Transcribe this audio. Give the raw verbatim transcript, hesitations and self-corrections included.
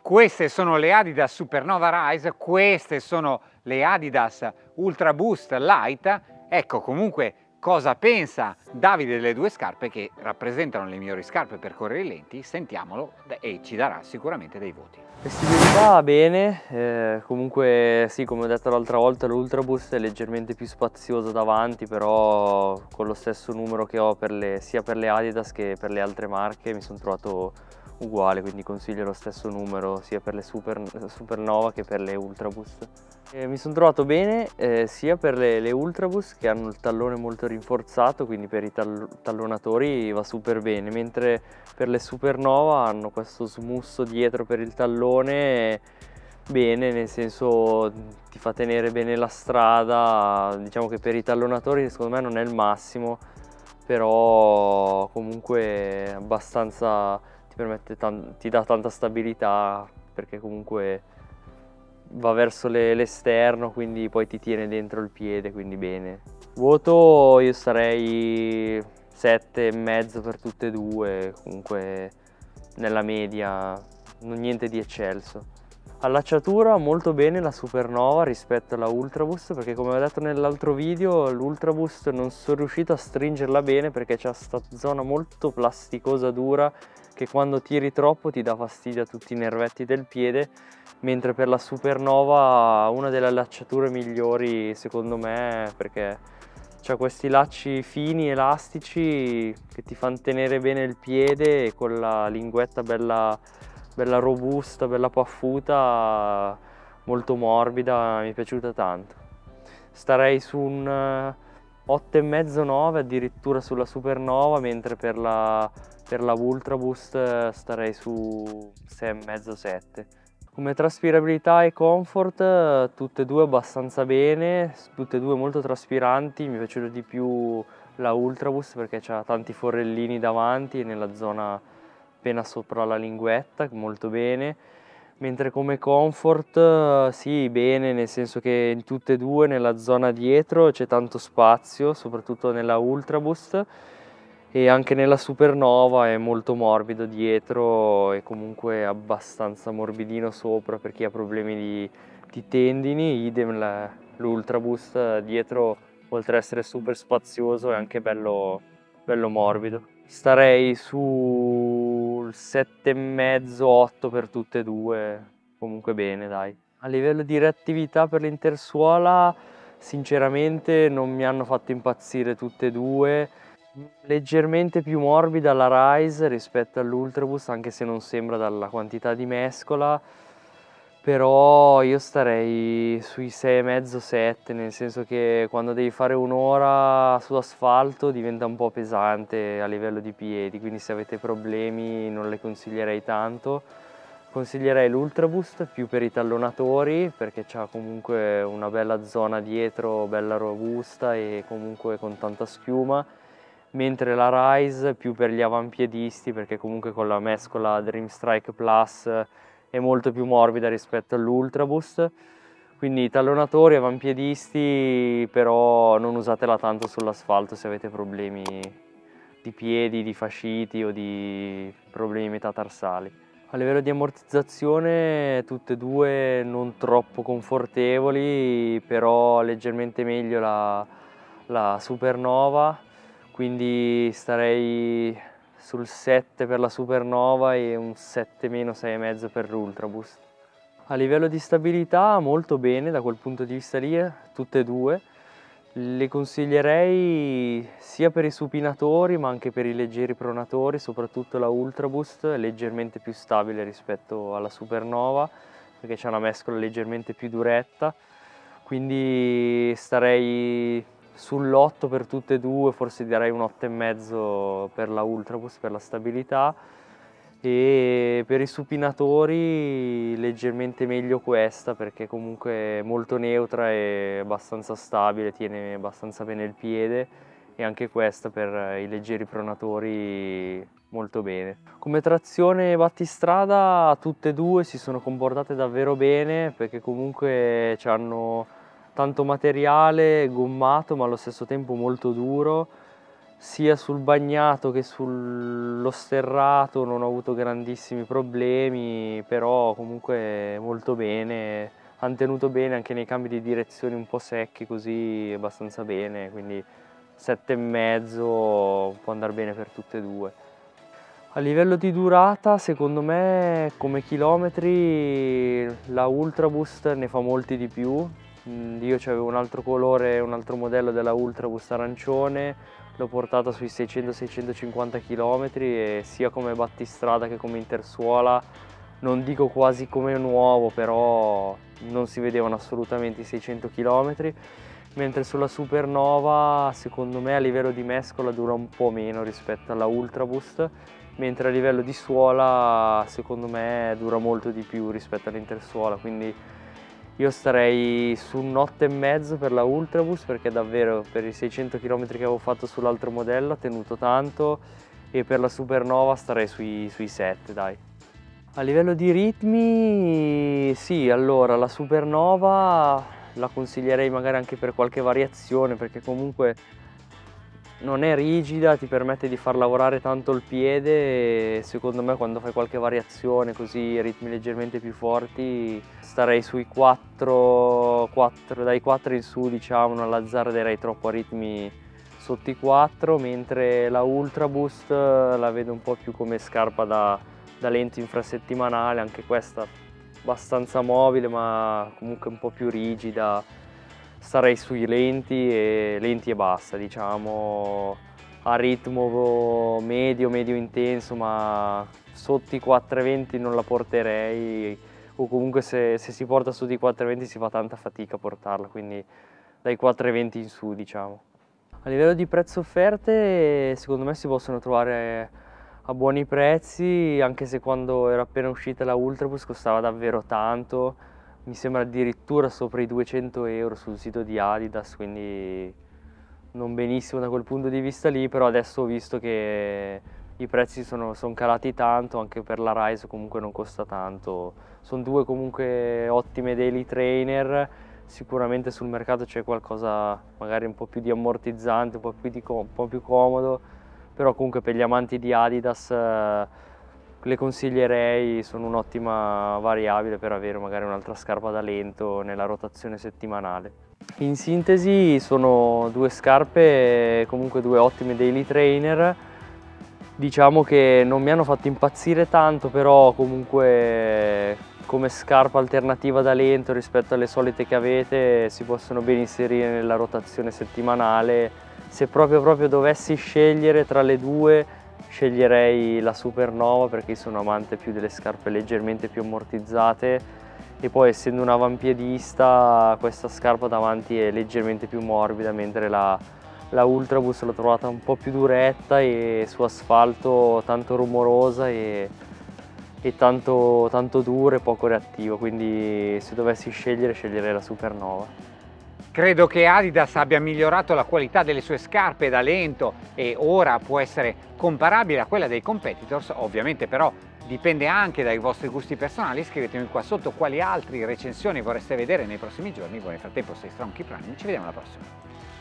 Queste sono le Adidas Supernova Rise, queste sono le Adidas Ultra Boost Light. Ecco comunque cosa pensa Davide delle due scarpe che rappresentano le migliori scarpe per correre lenti. Sentiamolo e ci darà sicuramente dei voti. Vestibilità bene, eh, comunque sì, come ho detto l'altra volta, l'Ultra Boost è leggermente più spazioso davanti, però con lo stesso numero che ho per le, sia per le Adidas che per le altre marche mi sono trovato uguale, quindi consiglio lo stesso numero sia per le Super, Supernova che per le Ultra Boost. Eh, mi sono trovato bene eh, sia per le, le Ultra Boost, che hanno il tallone molto rinforzato, quindi per i tall tallonatori va super bene, mentre per le Supernova hanno questo smusso dietro per il tallone bene, nel senso ti fa tenere bene la strada. Diciamo che per i tallonatori secondo me non è il massimo, però comunque abbastanza ti permette, ti dà tanta stabilità, perché comunque va verso l'esterno, quindi poi ti tiene dentro il piede, quindi bene. Voto io sarei sette e mezzo per tutte e due, comunque nella media, niente di eccelso. Allacciatura molto bene la Supernova rispetto alla Ultra Boost, perché come ho detto nell'altro video l'Ultra Boost non sono riuscito a stringerla bene perché c'è questa zona molto plasticosa dura che quando tiri troppo ti dà fastidio a tutti i nervetti del piede, mentre per la Supernova una delle allacciature migliori secondo me, perché c'ha questi lacci fini, elastici, che ti fanno tenere bene il piede, e con la linguetta bella, bella robusta, bella paffuta, molto morbida, mi è piaciuta tanto. Starei su un otto e mezzo nove addirittura sulla Supernova, mentre per la, per la Ultra Boost starei su sei e mezzo sette. Come traspirabilità e comfort tutte e due abbastanza bene, tutte e due molto traspiranti. Mi è piaciuta di più la Ultra Boost perché ha tanti forellini davanti e nella zona appena sopra la linguetta, molto bene. Mentre come comfort sì, bene, nel senso che in tutte e due nella zona dietro c'è tanto spazio, soprattutto nella Ultra Boost, e anche nella Supernova è molto morbido dietro e comunque abbastanza morbidino sopra per chi ha problemi di, di tendini. Idem l'Ultra Boost dietro, oltre ad essere super spazioso, è anche bello, bello morbido. Starei sul sette e mezzo otto per tutte e due, comunque bene dai. A livello di reattività per l'intersuola sinceramente non mi hanno fatto impazzire tutte e due. Leggermente più morbida la Rise rispetto all'Ultra Boost, anche se non sembra dalla quantità di mescola, però io starei sui sei e mezzo sette, nel senso che quando devi fare un'ora su asfalto diventa un po' pesante a livello di piedi, quindi se avete problemi non le consiglierei tanto. Consiglierei l'Ultra Boost più per i tallonatori, perché c'ha comunque una bella zona dietro, bella robusta e comunque con tanta schiuma, mentre la Rise più per gli avampiedisti, perché comunque con la mescola Dream Strike Plus è molto più morbida rispetto all'Ultra Boost. Quindi tallonatori, avampiedisti, però non usatela tanto sull'asfalto se avete problemi di piedi, di fasciti o di problemi metatarsali. A livello di ammortizzazione tutte e due non troppo confortevoli, però leggermente meglio la, la Supernova, quindi starei sul sette per la Supernova e un sette meno sei e mezzo per l'Ultra Boost. A livello di stabilità molto bene da quel punto di vista lì, tutte e due. Le consiglierei sia per i supinatori ma anche per i leggeri pronatori, soprattutto la Ultra Boost è leggermente più stabile rispetto alla Supernova perché c'è una mescola leggermente più duretta, quindi starei sull'otto per tutte e due, forse darei un otto e mezzo per la Ultra Boost per la stabilità, e per i supinatori leggermente meglio questa perché comunque è molto neutra e abbastanza stabile, tiene abbastanza bene il piede, e anche questa per i leggeri pronatori molto bene. Come trazione e battistrada tutte e due si sono comportate davvero bene perché comunque hanno tanto materiale gommato ma allo stesso tempo molto duro, sia sul bagnato che sullo sterrato non ho avuto grandissimi problemi, però comunque molto bene, hanno tenuto bene anche nei cambi di direzione un po' secchi, così abbastanza bene, quindi sette e mezzo può andare bene per tutte e due. A livello di durata, secondo me come chilometri la Ultraboost ne fa molti di più. Io avevo un altro colore, un altro modello della Ultraboost arancione, l'ho portata sui seicento seicentocinquanta chilometri e sia come battistrada che come intersuola, non dico quasi come nuovo, però non si vedevano assolutamente i seicento chilometri, mentre sulla Supernova secondo me a livello di mescola dura un po' meno rispetto alla Ultraboost, mentre a livello di suola secondo me dura molto di più rispetto all'intersuola, quindi io starei su un otto e mezzo per la Ultraboost, perché davvero per i seicento chilometri che avevo fatto sull'altro modello ha tenuto tanto, e per la Supernova starei sui, sui sette, dai. A livello di ritmi, sì, allora la Supernova la consiglierei magari anche per qualche variazione, perché comunque non è rigida, ti permette di far lavorare tanto il piede e secondo me quando fai qualche variazione così ritmi leggermente più forti starei sui quattro, quattro dai quattro in su, diciamo, non l'azzarderei troppo a ritmi sotto i quattro, mentre la Ultraboost la vedo un po' più come scarpa da, da lento infrasettimanale, anche questa abbastanza mobile ma comunque un po' più rigida. Starei sui lenti e, lenti e basta, diciamo, a ritmo medio, medio intenso, ma sotto i quattro e venti non la porterei, o comunque se, se si porta sotto i quattro e venti si fa tanta fatica a portarla, quindi dai quattro e venti in su, diciamo. A livello di prezzo offerte, secondo me si possono trovare a buoni prezzi, anche se quando era appena uscita la Ultraboost costava davvero tanto. Mi sembra addirittura sopra i duecento euro sul sito di Adidas, quindi non benissimo da quel punto di vista lì, però adesso ho visto che i prezzi sono, sono calati tanto, anche per la Rise comunque non costa tanto. Sono due comunque ottime daily trainer, sicuramente sul mercato c'è qualcosa magari un po' più di ammortizzante, un po' più, di, un po' più comodo, però comunque per gli amanti di Adidas eh, le consiglierei, sono un'ottima variabile per avere magari un'altra scarpa da lento nella rotazione settimanale. In sintesi sono due scarpe, comunque due ottime daily trainer, diciamo che non mi hanno fatto impazzire tanto, però comunque come scarpa alternativa da lento rispetto alle solite che avete si possono ben inserire nella rotazione settimanale. Se proprio proprio dovessi scegliere tra le due, sceglierei la Supernova perché sono amante più delle scarpe leggermente più ammortizzate, e poi essendo un avampiedista questa scarpa davanti è leggermente più morbida, mentre la, la Ultraboost l'ho trovata un po' più duretta e su asfalto tanto rumorosa e, e tanto, tanto dura e poco reattiva, quindi se dovessi scegliere sceglierei la Supernova. Credo che Adidas abbia migliorato la qualità delle sue scarpe da lento e ora può essere comparabile a quella dei competitors, ovviamente però dipende anche dai vostri gusti personali. Scrivetemi qua sotto quali altre recensioni vorreste vedere nei prossimi giorni. Voi nel frattempo stay strong, keep running, ci vediamo alla prossima.